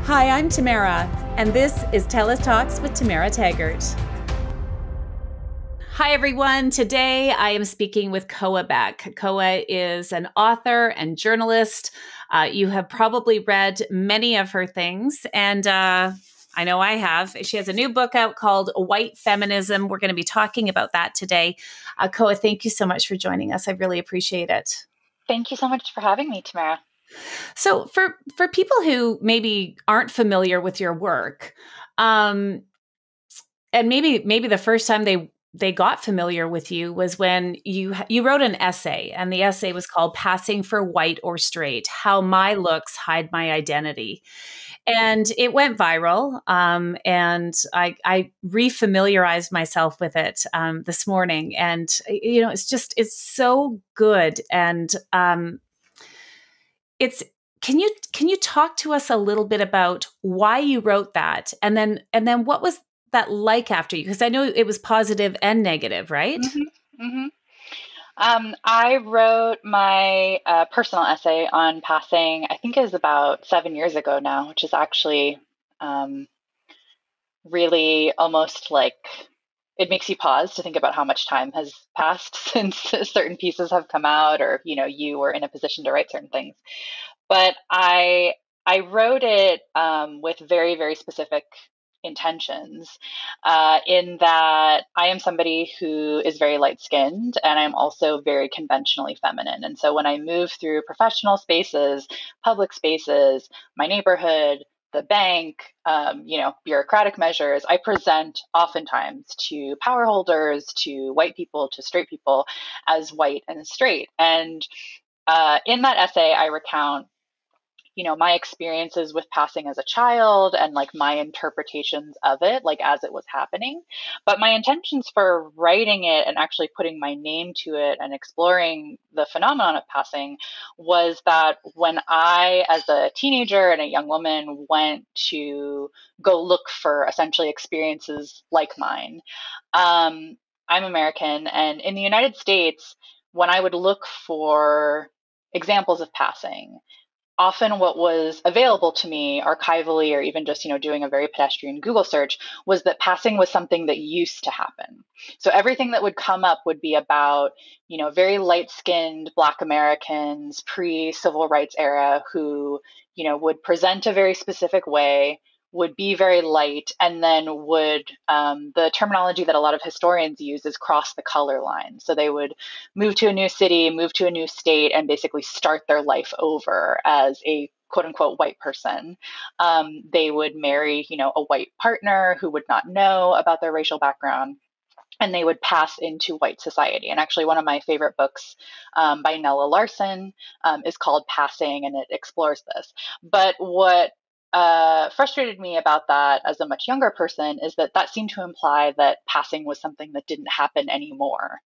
Hi, I'm Tamara, and this is TELUS Talks with Tamara Taggart. Hi, everyone. Today, I am speaking with Koa Beck. Koa is an author and journalist. You have probably read many of her things, and I know I have. She has a new book out called White Feminism. We're going to be talking about that today. Koa, thank you so much for joining us. I really appreciate it. Thank you so much for having me, Tamara. So for people who maybe aren't familiar with your work, and maybe the first time they got familiar with you was when you wrote an essay, and the essay was called "Passing for White or Straight: How My Looks Hide My Identity," and it went viral. And I refamiliarized myself with it this morning, and it's so good, and it's. Can you talk to us a little bit about why you wrote that, and then what was that like after you? Because I know it was positive and negative, right? Mm-hmm. Mm-hmm. I wrote my personal essay on passing, I think it was about 7 years ago now, which is actually really almost like it makes you pause to think about how much time has passed since certain pieces have come out, or you were in a position to write certain things. But I wrote it with very, very specific intentions, in that I am somebody who is very light skinned, and I'm also very conventionally feminine. And so when I move through professional spaces, public spaces, my neighborhood, the bank, bureaucratic measures, I present oftentimes to power holders, to white people, to straight people as white and straight. And in that essay, I recount my experiences with passing as a child and like my interpretations of it, like as it was happening. But my intentions for writing it and actually putting my name to it and exploring the phenomenon of passing was that when I, as a teenager and a young woman, went to go look for essentially experiences like mine, I'm American, and in the United States, when I would look for examples of passing, often what was available to me archivally, or even just doing a very pedestrian Google search, was that passing was something that used to happen. So everything that would come up would be about very light-skinned Black Americans pre-civil rights era who would present a very specific way, would be very light, and then would, the terminology that a lot of historians use is cross the color line. So they would move to a new city, move to a new state, and basically start their life over as a quote unquote white person. They would marry, a white partner who would not know about their racial background, and they would pass into white society. And actually, one of my favorite books, by Nella Larson, is called Passing, and it explores this. But what frustrated me about that as a much younger person is that that seemed to imply that passing was something that didn't happen anymore.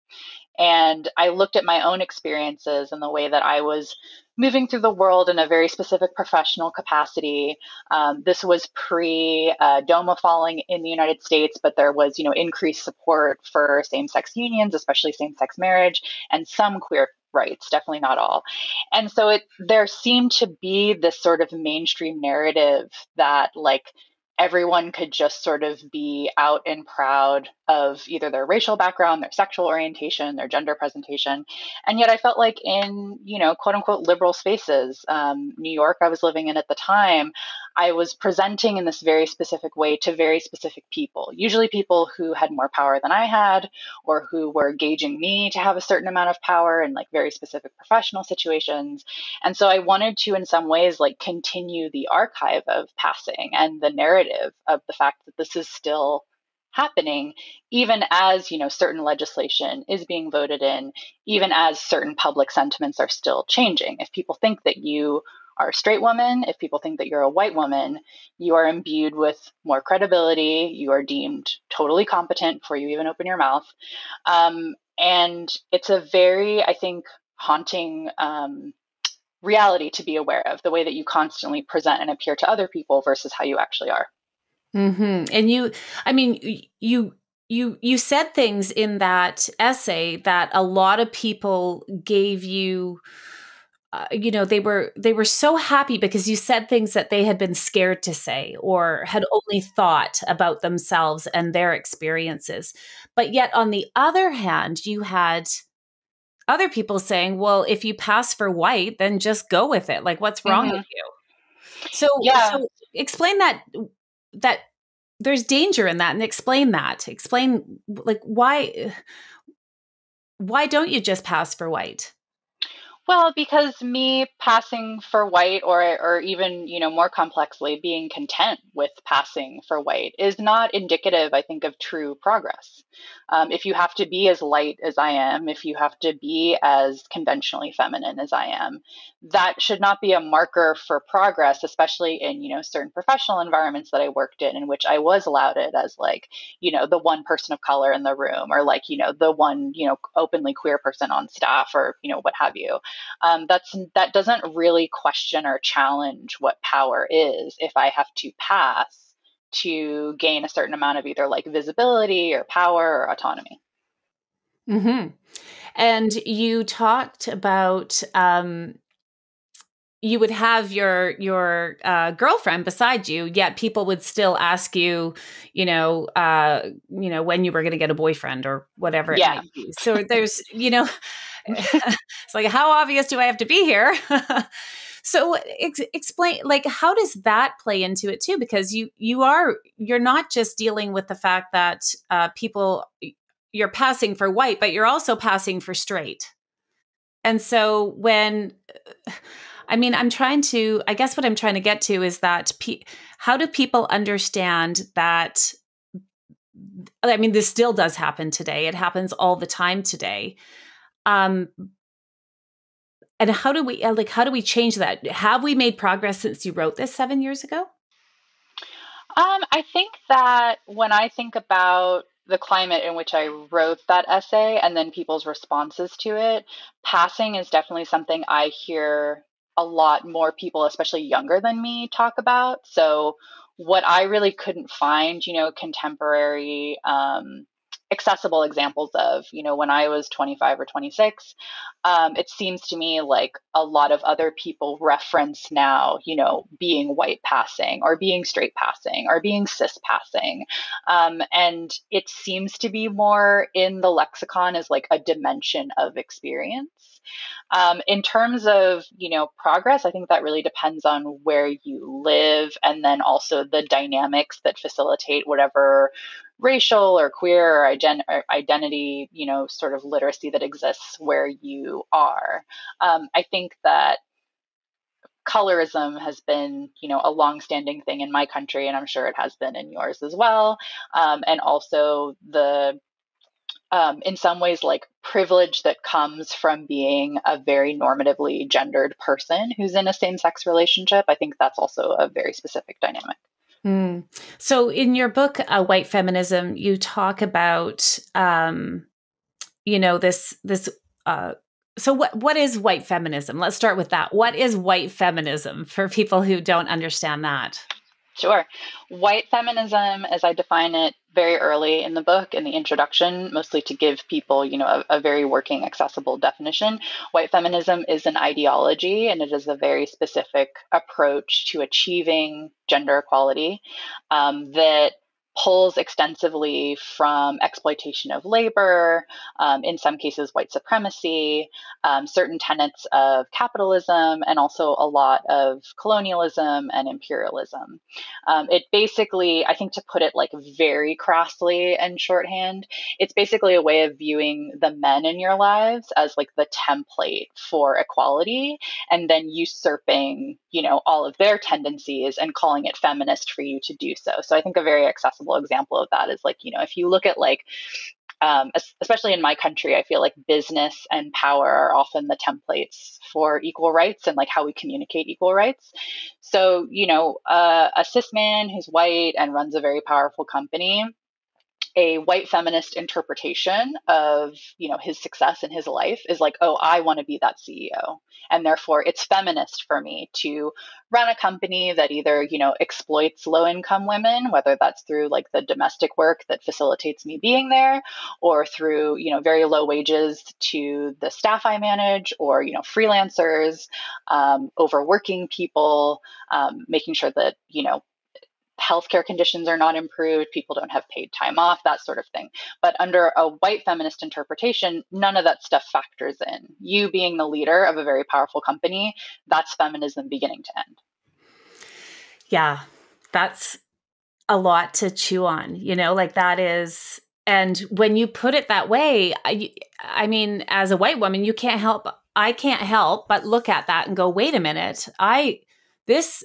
And I looked at my own experiences and the way that I was moving through the world in a very specific professional capacity. This was pre DOMA falling in the United States, but there was, increased support for same-sex unions, especially same-sex marriage, and some queer rights, definitely not all. And so there seemed to be this sort of mainstream narrative that like everyone could just sort of be out and proud of either their racial background, their sexual orientation, their gender presentation. And yet I felt like in, quote unquote, liberal spaces, New York I was living in at the time, I was presenting in this very specific way to very specific people, usually people who had more power than I had, or who were gauging me to have a certain amount of power in like very specific professional situations. And so I wanted to, in some ways, like continue the archive of passing and the narrative of the fact that this is still happening, even as, certain legislation is being voted in, even as certain public sentiments are still changing. If people think that you are a straight woman, if people think that you're a white woman, you are imbued with more credibility. You are deemed totally competent before you even open your mouth. And it's a very, I think, haunting reality to be aware of, the way that you constantly present and appear to other people versus how you actually are. Mm-hmm. And you said things in that essay that a lot of people gave you they were so happy because you said things that they had been scared to say or had only thought about themselves and their experiences. But yet on the other hand, you had other people saying, well, if you pass for white, then just go with it. Like, what's wrong with Hmm. you? So Yeah. so explain that there's danger in that, and explain that. Explain, like, why don't you just pass for white? Well, because me passing for white, or even, more complexly, being content with passing for white is not indicative, I think, of true progress. If you have to be as light as I am, if you have to be as conventionally feminine as I am, that should not be a marker for progress, especially in, certain professional environments that I worked in which I was lauded as, like, the one person of color in the room, or, like, the one, openly queer person on staff, or, what have you. That doesn't really question or challenge what power is if I have to pass to gain a certain amount of either, like, visibility or power or autonomy. Hmm. And you talked about you would have your girlfriend beside you, yet people would still ask you, when you were going to get a boyfriend or whatever it Yeah. might be. So there's, it's like, how obvious do I have to be here? So explain, like, how does that play into it too? Because you're not just dealing with the fact that people you're passing for white, but you're also passing for straight. And so I mean, I guess what I'm trying to get to is that how do people understand that? I mean, this still does happen today. It happens all the time today. Um, and how do we change that? Have we made progress since you wrote this 7 years ago? I think that when I think about the climate in which I wrote that essay and then people's responses to it, passing is definitely something I hear a lot more people, especially younger than me, talk about. So, what I really couldn't find, contemporary, accessible examples of, when I was 25 or 26, it seems to me like a lot of other people reference now, being white passing or being straight passing or being cis passing. And it seems to be more in the lexicon as, like, a dimension of experience. In terms of, progress, I think that really depends on where you live, and then also the dynamics that facilitate whatever racial or queer or identity, sort of literacy that exists where you are. I think that colorism has been, a longstanding thing in my country, and I'm sure it has been in yours as well. And also in some ways, like, privilege that comes from being a very normatively gendered person who's in a same sex relationship. I think that's also a very specific dynamic. Mm. So in your book, White Feminism, you talk about, this. Uh, so what is white feminism? Let's start with that. What is white feminism for people who don't understand that? Sure. White feminism, as I define it very early in the book, in the introduction, mostly to give people, a very working, accessible definition. White feminism is an ideology, and it is a very specific approach to achieving gender equality, that pulls extensively from exploitation of labor, in some cases, white supremacy, certain tenets of capitalism, and also a lot of colonialism and imperialism. It basically, I think, to put it, like, very crassly and shorthand, it's basically a way of viewing the men in your lives as, like, the template for equality, and then usurping, all of their tendencies and calling it feminist for you to do so. So I think a very accessible example of that is, like, if you look at, like, especially in my country, I feel like business and power are often the templates for equal rights and, like, how we communicate equal rights. So, a cis man who's white and runs a very powerful company a white feminist interpretation of, his success in his life is like, oh, I want to be that CEO, and therefore it's feminist for me to run a company that either, exploits low income women, whether that's through like the domestic work that facilitates me being there, or through, very low wages to the staff I manage, or, freelancers, overworking people, making sure that, healthcare conditions are not improved, people don't have paid time off, that sort of thing. But under a white feminist interpretation, none of that stuff factors in. You being the leader of a very powerful company, that's feminism beginning to end. Yeah, that's a lot to chew on, like that is. And when you put it that way, I mean, as a white woman, I can't help but look at that and go, wait a minute, this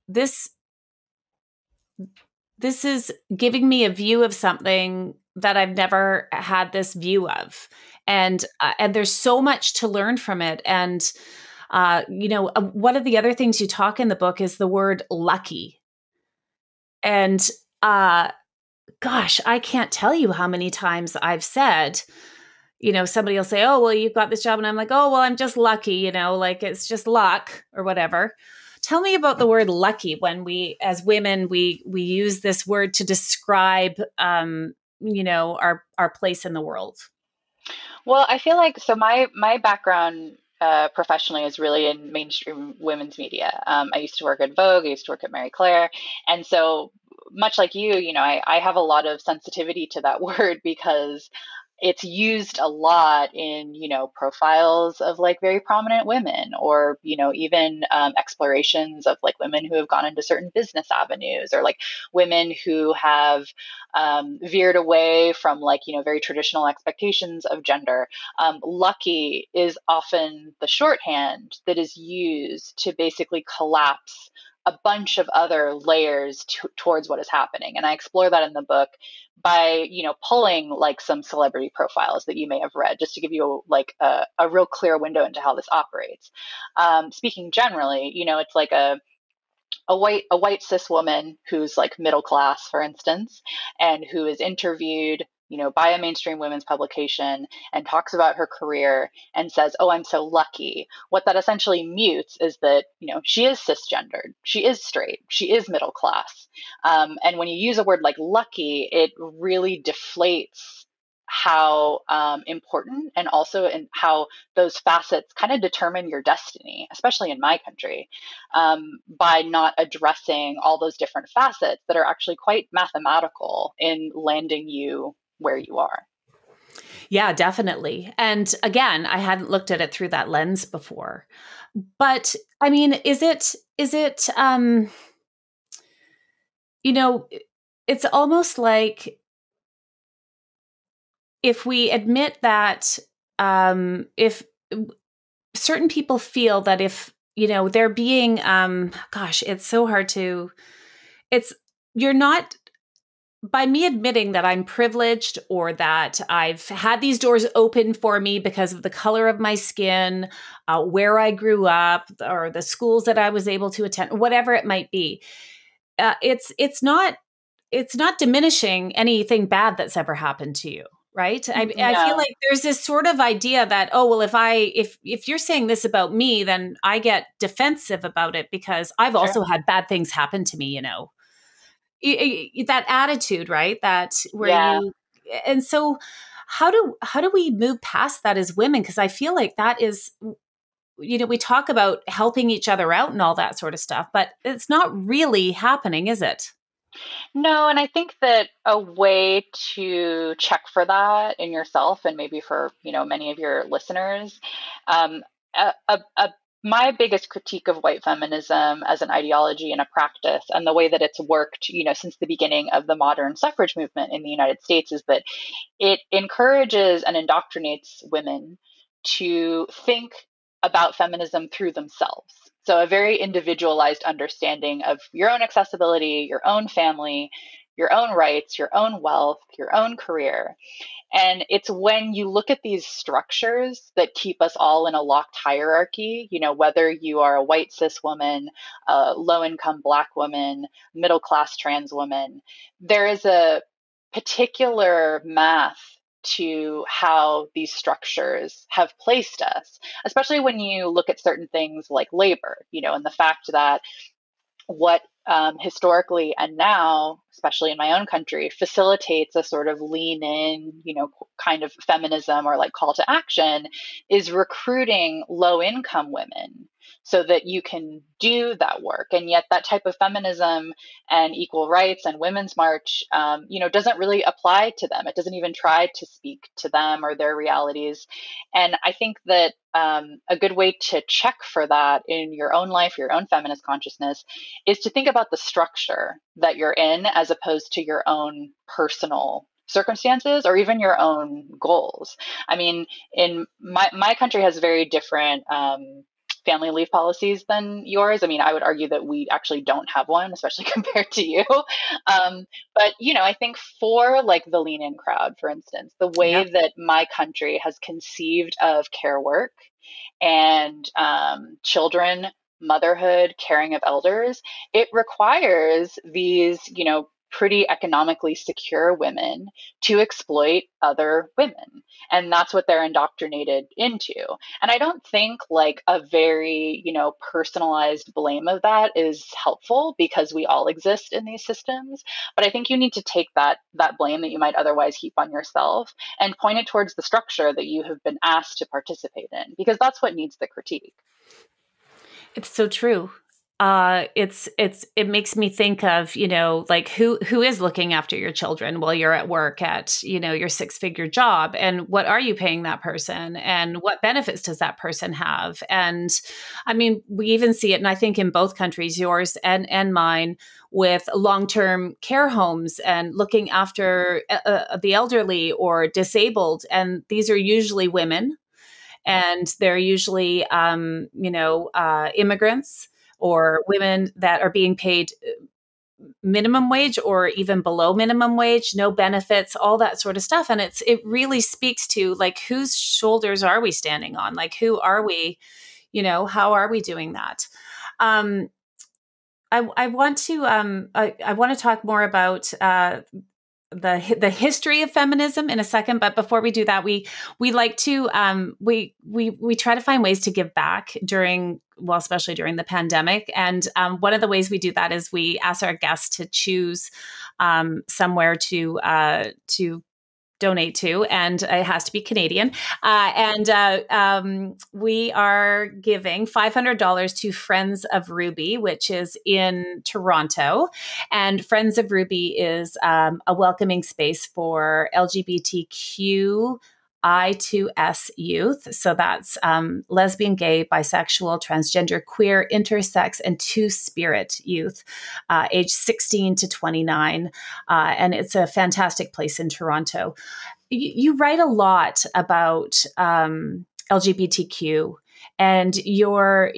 is giving me a view of something that I've never had this view of. And there's so much to learn from it. And, one of the other things you talk in the book is the word lucky. And, gosh, I can't tell you how many times I've said, somebody will say, oh, well, you've got this job. And I'm like, oh, well, I'm just lucky, like it's just luck or whatever. Tell me about the word lucky when we, as women, we use this word to describe, our place in the world. Well, I feel like, so my background professionally is really in mainstream women's media. I used to work at Vogue, I used to work at Marie Claire. And so much like you, I have a lot of sensitivity to that word because it's used a lot in, profiles of like very prominent women, or, even explorations of like women who have gone into certain business avenues, or like women who have veered away from like, very traditional expectations of gender. Lucky is often the shorthand that is used to basically collapse a bunch of other layers towards what is happening. And I explore that in the book by, pulling like some celebrity profiles that you may have read, just to give you like a real clear window into how this operates. Speaking generally, it's like a white cis woman who's like middle class, for instance, and who is interviewed, by a mainstream women's publication and talks about her career and says, oh, I'm so lucky. What that essentially mutes is that, she is cisgendered, she is straight, she is middle class. And when you use a word like lucky, it really deflates how important, and also in how those facets kind of determine your destiny, especially in my country, by not addressing all those different facets that are actually quite mathematical in landing you where you are. Yeah, definitely. And again, I hadn't looked at it through that lens before. But I mean, is it it's almost like if we admit that if certain people feel that if, they're being, gosh, it's so hard to, you're not, by me admitting that I'm privileged, or that I've had these doors open for me because of the color of my skin, where I grew up, or the schools that I was able to attend, whatever it might be, it's not diminishing anything bad that's ever happened to you. Right. I feel like there's this sort of idea that, oh, well, if you're saying this about me, then I get defensive about it because I've also had bad things happen to me, that attitude, right? That where and so how do we move past that as women? Because I feel like that is, we talk about helping each other out and all that sort of stuff, but it's not really happening, is it? No, and I think that a way to check for that in yourself, and maybe for, many of your listeners, um, my biggest critique of white feminism as an ideology and a practice, and the way that it's worked, since the beginning of the modern suffrage movement in the United States, is that it encourages and indoctrinates women to think about feminism through themselves. So, a very individualized understanding of your own accessibility, your own family, your own rights, your own wealth, your own career. And it's when you look at these structures that keep us all in a locked hierarchy, whether you are a white cis woman, a low income Black woman, middle class trans woman, there is a particular math to how these structures have placed us, especially when you look at certain things like labor, and the fact that what historically and now, especially in my own country, facilitates a sort of lean in, kind of feminism or like call to action is recruiting low income women so that you can do that work. And yet, that type of feminism and equal rights and women's march, doesn't really apply to them. It doesn't even try to speak to them or their realities. And I think that a good way to check for that in your own life, your own feminist consciousness, is to think about the structure that you're in as opposed to your own personal circumstances or even your own goals. I mean, in my country has very different family leave policies than yours. I mean, I would argue that we actually don't have one, especially compared to you. But, I think for like the lean in crowd, for instance, the way Yep. that my country has conceived of care work and children, motherhood, caring of elders, it requires these, pretty economically secure women to exploit other women. And that's what they're indoctrinated into. And I don't think like a very, personalized blame of that is helpful because we all exist in these systems. But I think you need to take that blame that you might otherwise heap on yourself and point it towards the structure that you have been asked to participate in, because that's what needs the critique. It's so true. It makes me think of, like who is looking after your children while you're at work at, your 6-figure job, and what are you paying that person, and what benefits does that person have? And I mean, we even see it, and I think in both countries, yours and mine, with long-term care homes and looking after the elderly or disabled, and these are usually women. And they're usually, immigrants or women that are being paid minimum wage or even below minimum wage, no benefits, all that sort of stuff. And it really speaks to like, whose shoulders are we standing on? Like, who are we? How are we doing that? I want to talk more about the history of feminism in a second, but before we do that, we like to we try to find ways to give back especially during the pandemic. And one of the ways we do that is we ask our guests to choose somewhere to donate to, and it has to be Canadian. We are giving $500 to Friends of Ruby, which is in Toronto. And Friends of Ruby is a welcoming space for LGBTQ I2S youth. So that's lesbian, gay, bisexual, transgender, queer, intersex, and two-spirit youth, age 16 to 29. And it's a fantastic place in Toronto. You write a lot about LGBTQ, and you're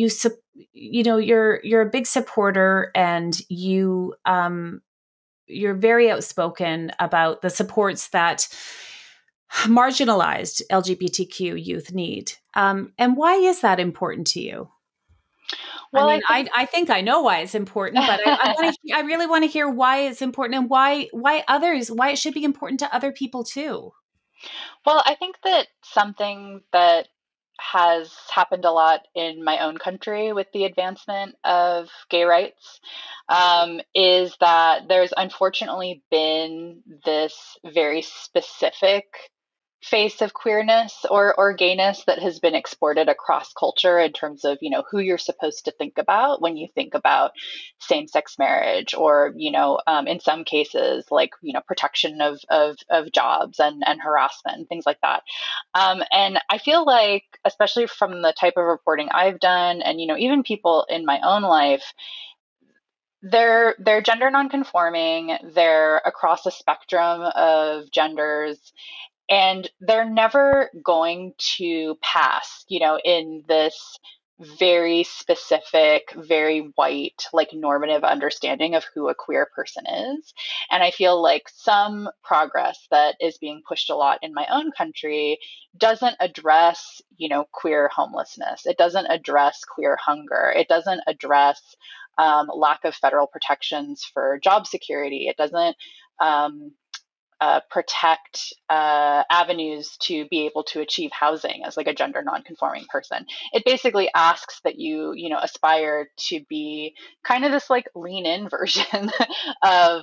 a big supporter, and you're very outspoken about the supports that marginalized LGBTQ youth need. And why is that important to you? Well, I think I know why it's important, but I really want to hear why it's important, and why it should be important to other people too. Well, I think that something that has happened a lot in my own country with the advancement of gay rights is that there's unfortunately been this very specific face of queerness or gayness that has been exported across culture in terms of, who you're supposed to think about when you think about same-sex marriage, or, in some cases, like, protection of jobs and harassment and things like that. And I feel like, especially from the type of reporting I've done, and, even people in my own life, they're gender nonconforming, they're across a spectrum of genders, and they're never going to pass, in this very specific, very white, like normative understanding of who a queer person is. And I feel like some progress that is being pushed a lot in my own country doesn't address, queer homelessness. It doesn't address queer hunger. It doesn't address lack of federal protections for job security. It doesn't protect avenues to be able to achieve housing as like a gender nonconforming person. It basically asks that you aspire to be kind of this like lean in version of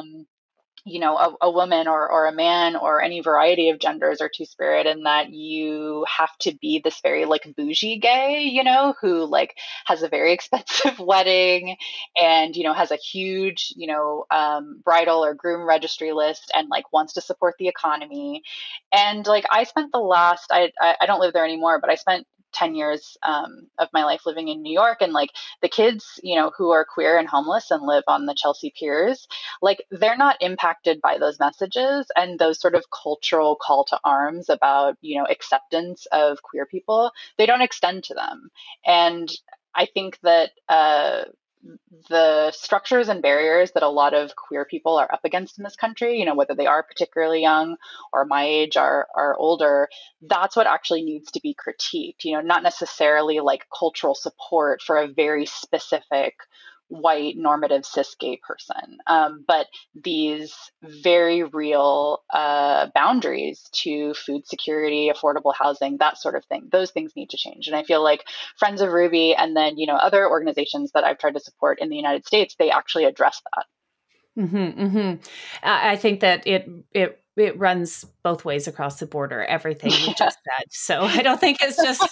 a woman or a man or any variety of genders or two spirit, and that you have to be this very like bougie gay, who like has a very expensive wedding and, has a huge, bridal or groom registry list and like wants to support the economy. And like I spent the last, I don't live there anymore, but I spent 10 years of my life living in New York, and like the kids, who are queer and homeless and live on the Chelsea piers, like they're not impacted by those messages and those sort of cultural call to arms about, acceptance of queer people. They don't extend to them. And I think that the structures and barriers that a lot of queer people are up against in this country, whether they are particularly young or my age are older, that's what actually needs to be critiqued, not necessarily like cultural support for a very specific white normative cis gay person, but these very real boundaries to food security, affordable housing, that sort of thing. Those things need to change. And I feel like Friends of Ruby and then, other organizations that I've tried to support in the United States, they actually address that. Mm-hmm, mm-hmm. I think that it runs both ways across the border, everything you just said. So I don't think it's just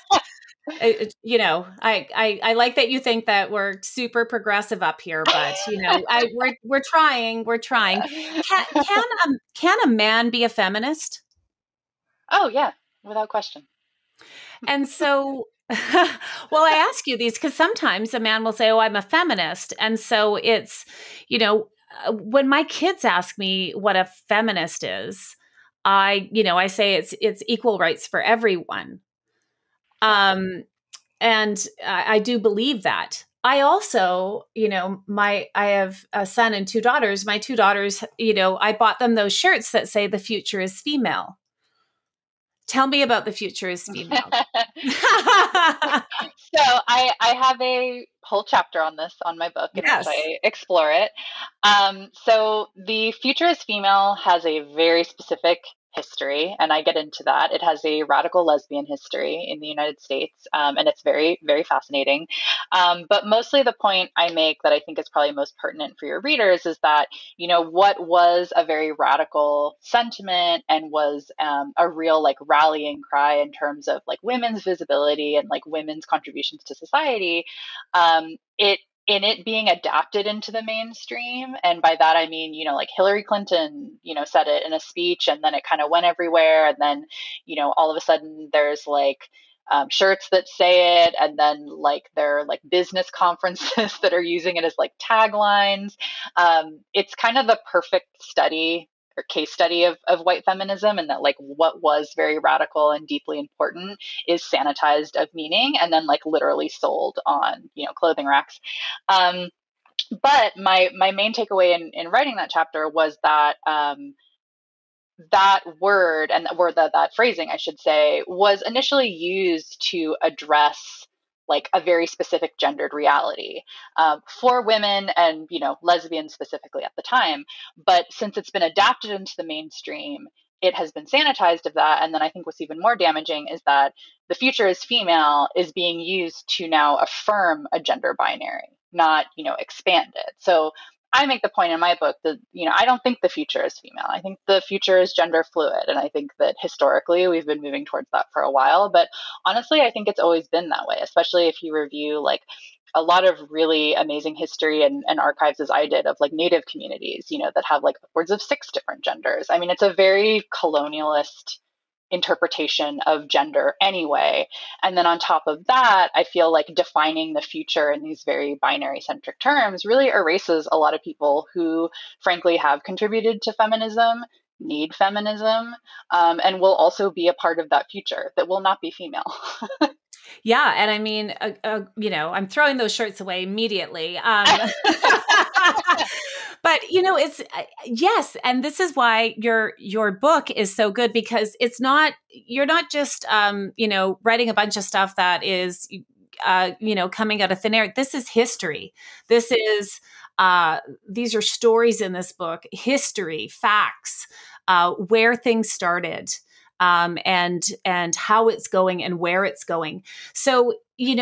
I like that you think that we're super progressive up here, but we're trying. Can a man be a feminist? Oh yeah, without question. And so, well, I ask you these because sometimes a man will say, "Oh, I'm a feminist," and so it's, when my kids ask me what a feminist is, I say it's equal rights for everyone. And I do believe that. I also, I have a son and two daughters. My two daughters, I bought them those shirts that say the future is female. Tell me about the future is female. So I have a whole chapter on this on my book in which I explore it. So the future is female has a very specific history, and I get into that. It has a radical lesbian history in the United States, and it's very, very fascinating. But mostly the point I make that I think is probably most pertinent for your readers is that, what was a very radical sentiment and was a real like rallying cry in terms of like women's visibility and like women's contributions to society, it being adapted into the mainstream. And by that, I mean, like Hillary Clinton, said it in a speech and then it kind of went everywhere. And then, all of a sudden there's like shirts that say it. And then like there are like business conferences that are using it as like taglines. It's kind of the perfect study or case study of white feminism, and that like what was very radical and deeply important is sanitized of meaning and then like literally sold on clothing racks. But my main takeaway in writing that chapter was that that word and that phrasing, I should say, was initially used to address like a very specific gendered reality for women and lesbians specifically at the time. But since it's been adapted into the mainstream, it has been sanitized of that. And then I think what's even more damaging is that the future is female is being used to now affirm a gender binary, not expand it. So I make the point in my book that, I don't think the future is female. I think the future is gender fluid. And I think that historically we've been moving towards that for a while. But honestly, I think it's always been that way, especially if you review like a lot of really amazing history and archives as I did of like Native communities, that have like upwards of 6 different genders. I mean, it's a very colonialist interpretation of gender anyway. And then on top of that, I feel like defining the future in these very binary centric terms really erases a lot of people who frankly have contributed to feminism, need feminism, and will also be a part of that future that will not be female. Yeah. And I mean, I'm throwing those shirts away immediately. But it's yes, and this is why your book is so good, because you're not just writing a bunch of stuff that is coming out of thin air. This is history. This is These are stories in this book, history, facts, where things started, and how it's going and where it's going. So,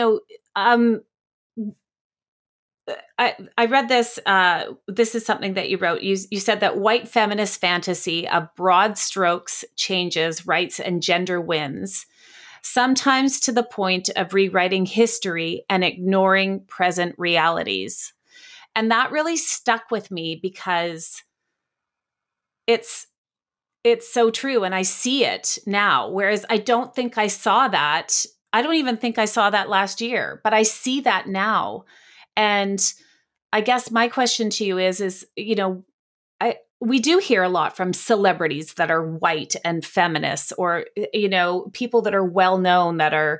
I read this. This is something that you wrote. You said that white feminist fantasy of broad strokes changes, rights, and gender wins, sometimes to the point of rewriting history and ignoring present realities. And that really stuck with me because it's so true, and I see it now. Whereas I don't think I saw that. I don't even think I saw that last year, but I see that now. And I guess my question to you is, we do hear a lot from celebrities that are white and feminists, or, people that are well known that are,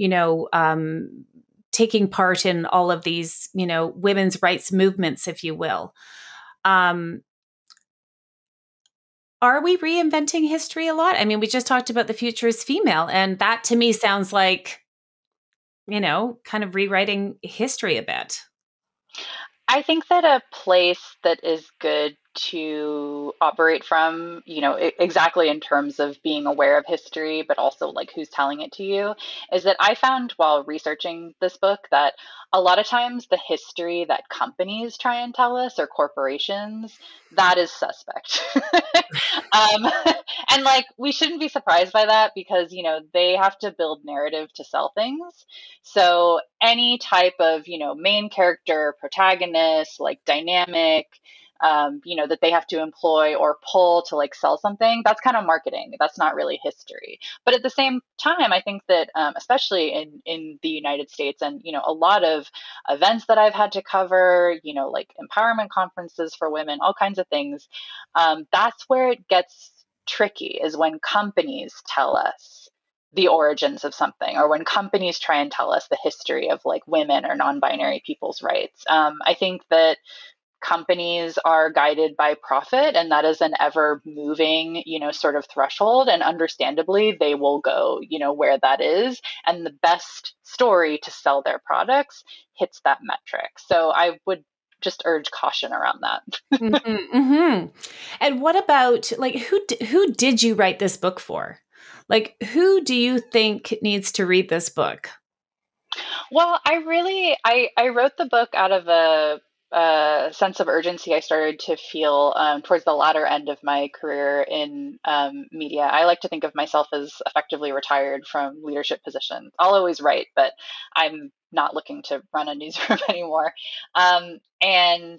taking part in all of these, women's rights movements, if you will. Are we reinventing history a lot? I mean, we just talked about the future is female, and that to me sounds like, kind of rewriting history a bit. I think that a place that is good to operate from, exactly in terms of being aware of history, but also like who's telling it to you, is that I found while researching this book that a lot of times the history that companies try and tell us, or corporations, that is suspect. um, and like, we shouldn't be surprised by that because, they have to build narrative to sell things. So any type of, main character, protagonist, like dynamic, that they have to employ or pull to like sell something, that's kind of marketing. That's not really history. But at the same time, I think that especially in the United States, and a lot of events that I've had to cover, like empowerment conferences for women, all kinds of things, that's where it gets tricky, is when companies tell us the origins of something, or when companies try and tell us the history of like women or non-binary people's rights. I think that companies are guided by profit, and that is an ever moving, sort of threshold. And understandably, they will go, where that is. And the best story to sell their products hits that metric. So I would just urge caution around that. Mm-hmm, mm-hmm. And what about, like, who did you write this book for? Like, who do you think needs to read this book? Well, I wrote the book out of a sense of urgency I started to feel towards the latter end of my career in media. I like to think of myself as effectively retired from leadership positions. I'll always write, but I'm not looking to run a newsroom anymore. And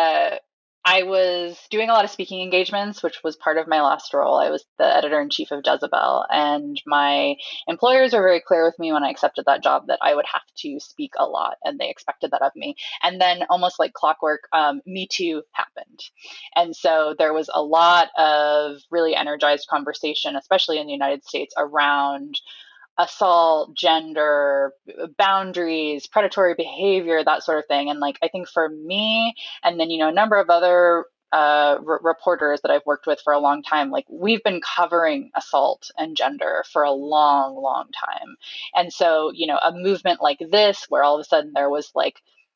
I was doing a lot of speaking engagements, which was part of my last role. I was the editor in chief of Jezebel, and my employers were very clear with me when I accepted that job that I would have to speak a lot, and they expected that of me. And then, almost like clockwork, Me Too happened. And so there was a lot of really energized conversation, especially in the United States, around assault, gender, boundaries, predatory behavior, that sort of thing. And like, I think for me, and then, a number of other reporters that I've worked with for a long time, like we've been covering assault and gender for a long, long time. And so, a movement like this, where all of a sudden there was like,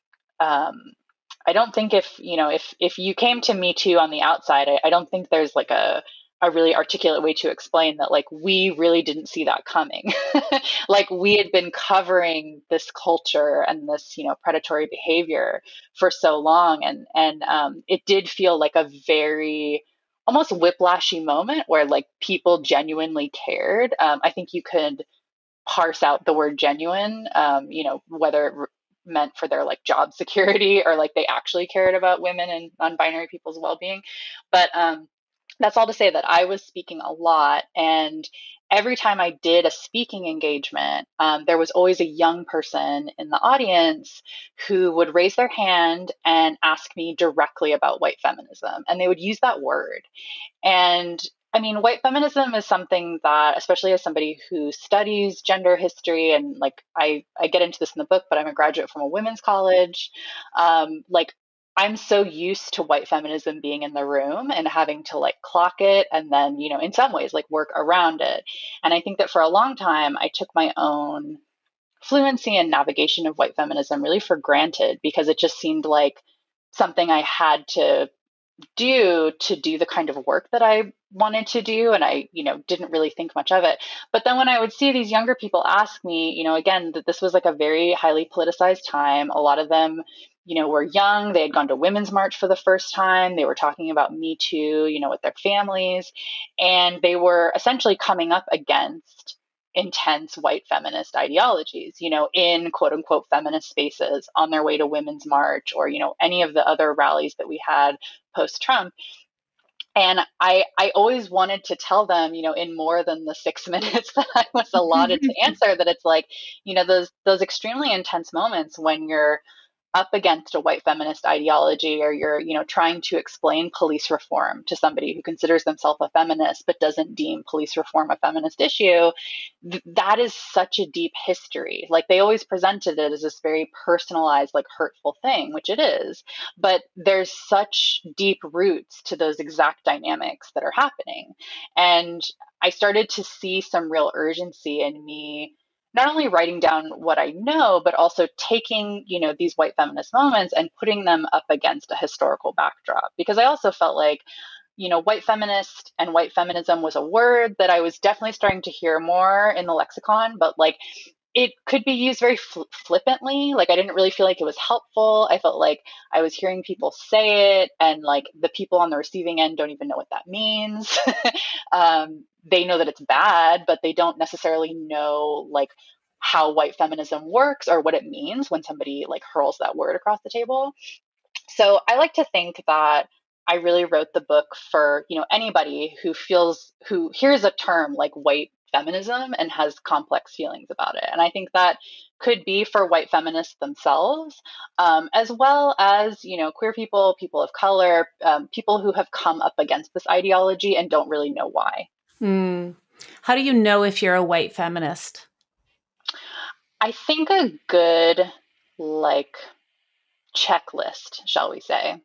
I don't think if you came to Me Too on the outside, I don't think there's like a really articulate way to explain that, like, we really didn't see that coming. Like, we had been covering this culture and this, predatory behavior for so long. And it did feel like a very almost whiplashy moment where like people genuinely cared. I think you could parse out the word genuine, whether it meant for their like job security, or like they actually cared about women and non-binary people's well-being. But that's all to say that I was speaking a lot, and every time I did a speaking engagement, there was always a young person in the audience who would raise their hand and ask me directly about white feminism, and they would use that word. And I mean, white feminism is something that, especially as somebody who studies gender history, and like I get into this in the book, but I'm a graduate from a women's college. Like, I'm so used to white feminism being in the room and having to like clock it, and then, in some ways like work around it. And I think that for a long time, I took my own fluency and navigation of white feminism really for granted, because it just seemed like something I had to do the kind of work that I wanted to do. And I, didn't really think much of it. But then when I would see these younger people ask me, again, that this was like a very highly politicized time. A lot of them, were young. They had gone to Women's March for the first time. They were talking about Me Too, with their families. And they were essentially coming up against intense white feminist ideologies, in quote unquote feminist spaces on their way to Women's March or, any of the other rallies that we had post Trump. And I always wanted to tell them, in more than the 6 minutes that I was allotted to answer, that it's like, those extremely intense moments when you're up against a white feminist ideology, or you're, trying to explain police reform to somebody who considers themselves a feminist but doesn't deem police reform a feminist issue, that is such a deep history. Like, they always presented it as this very personalized, like, hurtful thing, which it is, but there's such deep roots to those exact dynamics that are happening. And I started to see some real urgency in me not only writing down what I know, but also taking, these white feminist moments and putting them up against a historical backdrop. Because I also felt like, white feminist and white feminism was a word that I was definitely starting to hear more in the lexicon, but like, it could be used very flippantly. Like, I didn't really feel like it was helpful. I felt like I was hearing people say it, and like the people on the receiving end don't even know what that means. They know that it's bad, but they don't necessarily know like how white feminism works or what it means when somebody like hurls that word across the table. So I like to think that I really wrote the book for, anybody who hears a term like white feminism and has complex feelings about it. And I think that could be for white feminists themselves, as well as, queer people, people of color, people who have come up against this ideology and don't really know why. How do you know if you're a white feminist? I think a good, like, checklist, shall we say,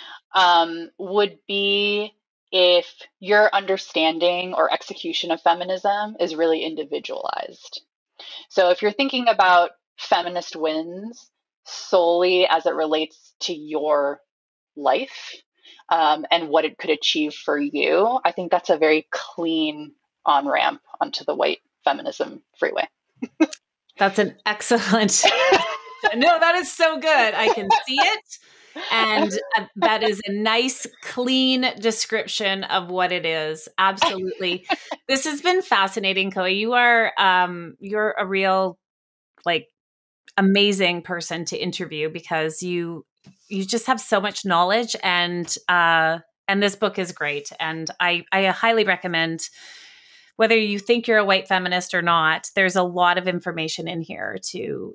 would be if your understanding or execution of feminism is really individualized. So if you're thinking about feminist wins solely as it relates to your life, and what it could achieve for you, I think that's a very clean on-ramp onto the white feminism freeway. That's an excellent. No, that is so good. I can see it. And that is a nice, clean description of what it is. Absolutely. This has been fascinating, Koa. You're a real, like, amazing person to interview, because you just have so much knowledge, and this book is great. And I highly recommend, whether you think you're a white feminist or not, there's a lot of information in here to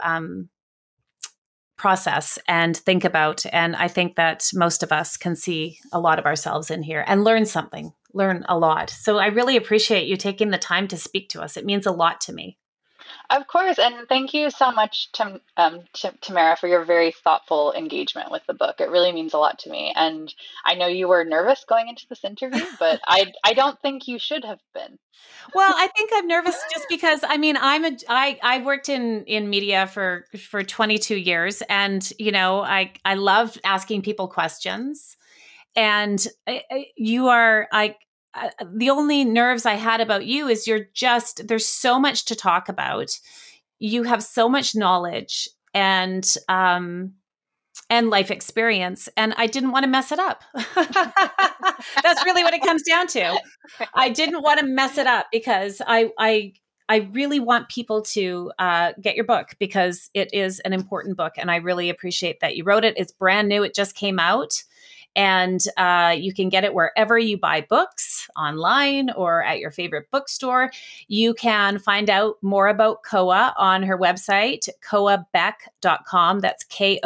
process and think about. And I think that most of us can see a lot of ourselves in here and learn a lot. So I really appreciate you taking the time to speak to us. It means a lot to me. Of course. And thank you so much, Tamara, for your very thoughtful engagement with the book. It really means a lot to me. And I know you were nervous going into this interview, but I don't think you should have been. Well, I think I'm nervous just because, I mean, I worked in media for 22 years, and, I love asking people questions, and the only nerves I had about you is there's so much to talk about. You have so much knowledge and life experience, and I didn't want to mess it up. That's really what it comes down to. I didn't want to mess it up, because I really want people to get your book, because it is an important book, and I really appreciate that you wrote it. It's brand new. It just came out. And you can get it wherever you buy books, online or at your favorite bookstore. You can find out more about Koa on her website, koabeck.com. That's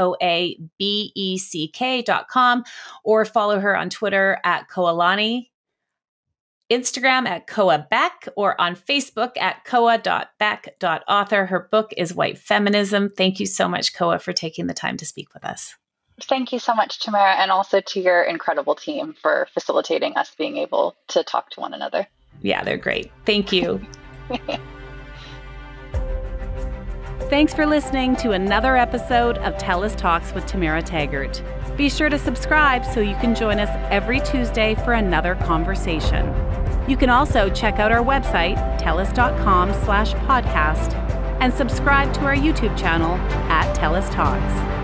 KOABECK.com. Or follow her on Twitter at Koalani, Instagram at Koa Beck, or on Facebook at koa.beck.author. Her book is White Feminism. Thank you so much, Koa, for taking the time to speak with us. Thank you so much, Tamara, and also to your incredible team for facilitating us being able to talk to one another. Yeah, they're great. Thank you. Thanks for listening to another episode of TELUS Talks with Tamara Taggart. Be sure to subscribe so you can join us every Tuesday for another conversation. You can also check out our website, telus.com/podcast, and subscribe to our YouTube channel at TELUS Talks.